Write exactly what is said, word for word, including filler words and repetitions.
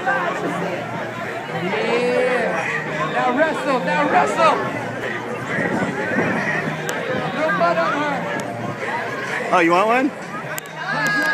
Yeah. Now wrestle. Now wrestle. No butt on her. Oh, you want one?